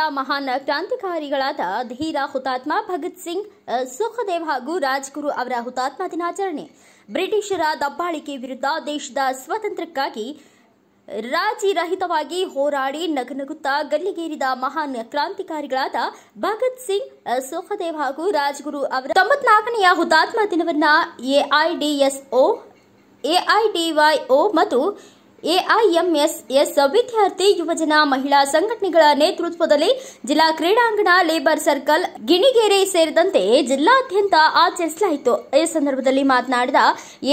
ಮಹಾನ್ ಕ್ರಾಂತಿಕಾರಿಗಳಾದ ಧೀರ ಹುತಾತ್ಮ ಭಗತ್ ಸಿಂಗ್, ಸುಖದೇವ್ ಹಾಗೂ ರಾಜ್ಗುರು ಅವರ ಹುತಾತ್ಮ ದಿನಾಚರಣೆ. ಬ್ರಿಟಿಷರ ದಬ್ಬಾಳಿಕೆ ವಿರುದ್ಧ ದೇಶದ ಸ್ವಾತಂತ್ರ್ಯಕ್ಕಾಗಿ ರಾಜಿರಹಿತವಾಗಿ ಹೋರಾಡಿ ನಗುನಗುತ್ತಾ ಗಲ್ಲಿಗೇರಿದ ಮಹಾನ್ ಕ್ರಾಂತಿಕಾರಿಗಳಾದ ಭಗತ್ ಸಿಂಗ್, ಸುಖದೇವ್ ಹಾಗೂ ರಾಜ್ಗುರು ಅವರ 94ನೇ ಹುತಾತ್ಮ ದಿನವನ್ನು ಎಐಡಿವೈಒ ಮತ್ತು ಎಐಎಂಎಸ್ಎಸ್ ವಿದ್ಯಾರ್ಥಿ ಯುವಜನ ಮಹಿಳಾ ಸಂಘಟನೆಗಳ ನೇತೃತ್ವದಲ್ಲಿ ಜಿಲ್ಲಾ ಕ್ರೀಡಾಂಗಣ, ಲೇಬರ್ ಸರ್ಕಲ್, ಗಿಣಿಗೇರಿ ಸೇರಿದಂತೆ ಜಿಲ್ಲಾದ್ಯಂತ ಆಚರಿಸಲಾಯಿತು. ಈ ಸಂದರ್ಭದಲ್ಲಿ ಮಾತನಾಡಿದ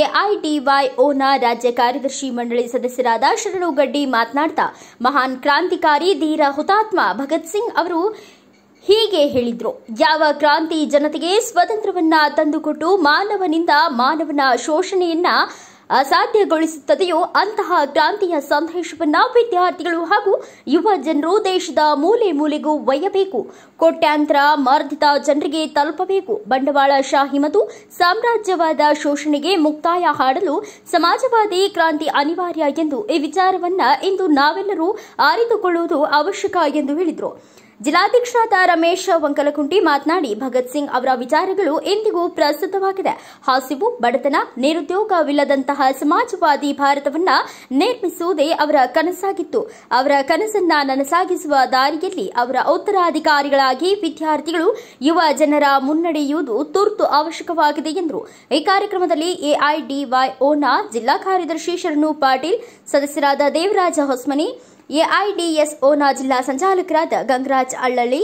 ಎಐಡಿವೈಒನ ರಾಜ್ಯ ಕಾರ್ಯದರ್ಶಿ ಮಂಡಳಿ ಸದಸ್ಯರಾದ ಶರಣು ಗಡ್ಡಿ ಮಾತನಾಡಿದ ಮಹಾನ್ ಕ್ರಾಂತಿಕಾರಿ ಧೀರ ಹುತಾತ್ಮ ಭಗತ್ ಸಿಂಗ್ ಅವರು ಹೀಗೆ ಹೇಳಿದ್ರು. ಯಾವ ಕ್ರಾಂತಿ ಜನತೆಗೆ ಸ್ವಾತಂತ್ರ್ಯವನ್ನ ತಂದುಕೊಟ್ಟು ಮಾನವನಿಂದ ಮಾನವನ ಶೋಷಣೆಯನ್ನ ಅಸಾಧ್ಯಗೊಳಿಸುತ್ತದೆಯೋ ಅಂತಹ ಕ್ರಾಂತಿಯ ಸಂದೇಶವನ್ನ ವಿದ್ಯಾರ್ಥಿಗಳು ಹಾಗೂ ಯುವ ಜನರು ದೇಶದ ಮೂಲೆ ಮೂಲೆಗೂ ಒಯ್ಯಬೇಕು. ಕೋಟ್ಯಾಂತರ ಮರ್ದಿತ ಜನರಿಗೆ ತಲುಪಬೇಕು. ಬಂಡವಾಳಶಾಹಿ ಮತ್ತು ಸಾಮ್ರಾಜ್ಯವಾದ ಶೋಷಣೆಗೆ ಮುಕ್ತಾಯ ಹಾಡಲು ಸಮಾಜವಾದಿ ಕ್ರಾಂತಿ ಅನಿವಾರ್ಯ ಎಂದು ಈ ವಿಚಾರವನ್ನ ಇಂದು ನಾವೆಲ್ಲರೂ ಅರಿತುಕೊಳ್ಳುವುದು ಅವಶ್ಯಕ ಎಂದು ಹೇಳಿದರು. ಜಿಲ್ಲಾಧ್ಯಕ್ಷರಾದ ರಮೇಶ್ ವಂಕಲಕುಂಟಿ ಮಾತನಾಡಿ, ಭಗತ್ ಸಿಂಗ್ ಅವರ ವಿಚಾರಗಳು ಇಂದಿಗೂ ಪ್ರಸ್ತುತವಾಗಿದೆ. ಹಸಿವು, ಬಡತನ, ನಿರುದ್ಯೋಗವಿಲ್ಲದಂತಹ ಸಮಾಜವಾದಿ ಭಾರತವನ್ನ ನಿರ್ಮಿಸುವುದೇ ಅವರ ಕನಸಾಗಿತ್ತು. ಅವರ ಕನಸನ್ನ ನನಸಾಗಿಸುವ ದಾರಿಯಲ್ಲಿ ಅವರ ಉತ್ತರಾಧಿಕಾರಿಗಳಾಗಿ ವಿದ್ಯಾರ್ಥಿಗಳು, ಯುವ ಜನರ ಮುನ್ನಡೆಯುವುದು ತುರ್ತು ಅವಶ್ಯಕವಾಗಿದೆ ಎಂದರು. ಈ ಕಾರ್ಯಕ್ರಮದಲ್ಲಿ ಎಐಡಿವೈಒನ ಜಿಲ್ಲಾ ಕಾರ್ಯದರ್ಶಿ ಶರಣು ಪಾಟೀಲ್, ಸದಸ್ಯರಾದ ದೇವರಾಜ ಹೊಸ್ಮನಿ, ಎಐಡಿಎಸ್ಒನ ಜಿಲ್ಲಾ ಸಂಚಾಲಕರಾದ ಗಂಗರಾಜ್ ಅಳ್ಳಳ್ಳಿ,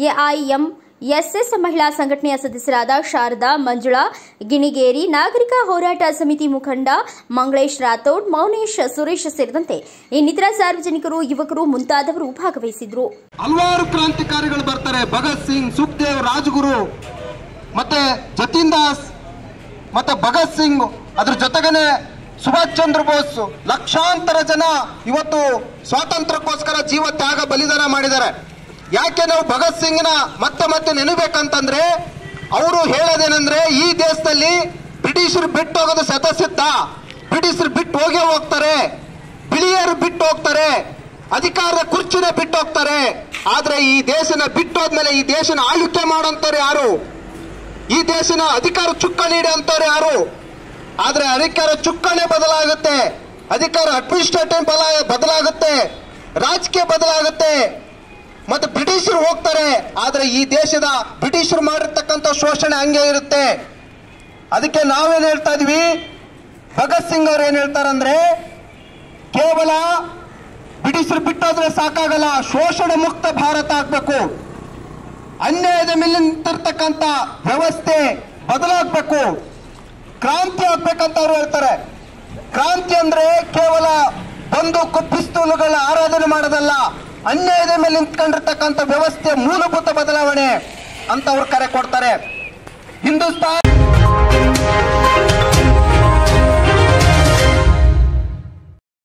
ಎಐಎಂಎಸ್ಎಸ್ ಮಹಿಳಾ ಸಂಘಟನೆಯ ಸದಸ್ಯರಾದ ಶಾರದಾ, ಮಂಜುಳಾ ಗಿಣಿಗೇರಿ, ನಾಗರಿಕ ಹೋರಾಟ ಸಮಿತಿ ಮುಖಂಡ ಮಂಗಳೇಶ್ ರಾಥೋಡ್, ಮೌನೇಶ್, ಸುರೇಶ್ ಸೇರಿದಂತೆ ಇನ್ನಿತರ ಸಾರ್ವಜನಿಕರು, ಯುವಕರು ಮುಂತಾದವರು ಭಾಗವಹಿಸಿದ್ರು. ಹಲವಾರು ಕ್ರಾಂತಿಕಾರಿಗಳು ಬರ್ತಾರೆ. ಭಗತ್ ಸಿಂಗ್, ಸುಖದೇವ್, ರಾಜ್ಗುರು, ಮತ್ತೆ ಜತಿನ್ ದಾಸ್, ಮತ್ತೆ ಭಗತ್ ಸಿಂಗ್, ಅದ್ರ ಜೊತೆಗೇನೆ ಸುಭಾಷ್ ಚಂದ್ರ ಬೋಸ್, ಲಕ್ಷಾಂತರ ಜನ ಇವತ್ತು ಸ್ವಾತಂತ್ರ್ಯಕ್ಕೋಸ್ಕರ ಜೀವ ತ್ಯಾಗ ಬಲಿದಾನ ಮಾಡಿದ್ದಾರೆ. ಯಾಕೆ ನಾವು ಭಗತ್ ಸಿಂಗ್ನ ಮತ್ತೆ ಮತ್ತೆ ನೆನಬೇಕಂತಂದ್ರೆ, ಅವರು ಹೇಳೋದೇನೆಂದ್ರೆ, ಈ ದೇಶದಲ್ಲಿ ಬ್ರಿಟಿಷರು ಬಿಟ್ಟು ಹೋಗೋದು ಸತಸಿದ್ಧ. ಬ್ರಿಟಿಷರು ಬಿಟ್ಟು ಹೋಗ್ತಾರೆ, ಬಿಳಿಯರು ಬಿಟ್ಟು ಹೋಗ್ತಾರೆ, ಅಧಿಕಾರದ ಕುರ್ಚಿನ ಬಿಟ್ಟು ಹೋಗ್ತಾರೆ. ಆದ್ರೆ ಈ ದೇಶನ ಬಿಟ್ಟು ಹೋದ್ಮೇಲೆ ಈ ದೇಶನ ಆಳ್ವಿಕೆ ಮಾಡೋಂಥವ್ರು ಯಾರು? ಈ ದೇಶನ ಅಧಿಕಾರ ಚುಕ್ಕಾಣಿ ಹಿಡಿಯೋಂಥವ್ರು ಯಾರು? ಆದ್ರೆ ಅಧಿಕಾರ ಚುಕ್ಕಾಣಿ ಬದಲಾಗುತ್ತೆ, ಅಧಿಕಾರ ಅಡ್ಮಿನಿಸ್ಟ್ರೇಟಿವ್ ಬದಲಾಗುತ್ತೆ, ರಾಜಕೀಯ ಬದಲಾಗುತ್ತೆ, ಮತ್ತೆ ಬ್ರಿಟಿಷರು ಹೋಗ್ತಾರೆ. ಆದ್ರೆ ಈ ದೇಶದ ಬ್ರಿಟಿಷರು ಮಾಡಿರ್ತಕ್ಕಂಥ ಶೋಷಣೆ ಹಂಗೆ ಇರುತ್ತೆ. ಅದಕ್ಕೆ ನಾವೇನ್ ಹೇಳ್ತಾ ಇದೀವಿ, ಭಗತ್ ಸಿಂಗ್ ಅವ್ರು ಏನ್ ಹೇಳ್ತಾರಂದ್ರೆ, ಕೇವಲ ಬ್ರಿಟಿಷರು ಬಿಟ್ಟೋದ್ರೆ ಸಾಕಾಗಲ್ಲ, ಶೋಷಣೆ ಮುಕ್ತ ಭಾರತ ಆಗ್ಬೇಕು, ಅನ್ಯಾಯದ ಮೇಲೆ ನಿಂತಿರ್ತಕ್ಕಂಥ ವ್ಯವಸ್ಥೆ ಬದಲಾಗಬೇಕು, ಕ್ರಾಂತಿ ಆಗ್ಬೇಕಂತ ಅವ್ರು ಹೇಳ್ತಾರೆ. ಕ್ರಾಂತಿ ಅಂದ್ರೆ ಕೇವಲ ಬಂದೂಕು ಪಿಸ್ತೂಲುಗಳ ಆರಾಧನೆ ಮಾಡೋದಲ್ಲ, ಅನ್ಯಾಯದ ಮೇಲೆ ನಿಂತ್ಕೊಂಡಿರ್ತಕ್ಕಂಥ ವ್ಯವಸ್ಥೆ ಮೂಲಭೂತ ಬದಲಾವಣೆ ಅಂತ ಅವ್ರು ಕರೆ ಕೊಡ್ತಾರೆ. ಹಿಂದೂಸ್ತಾನ್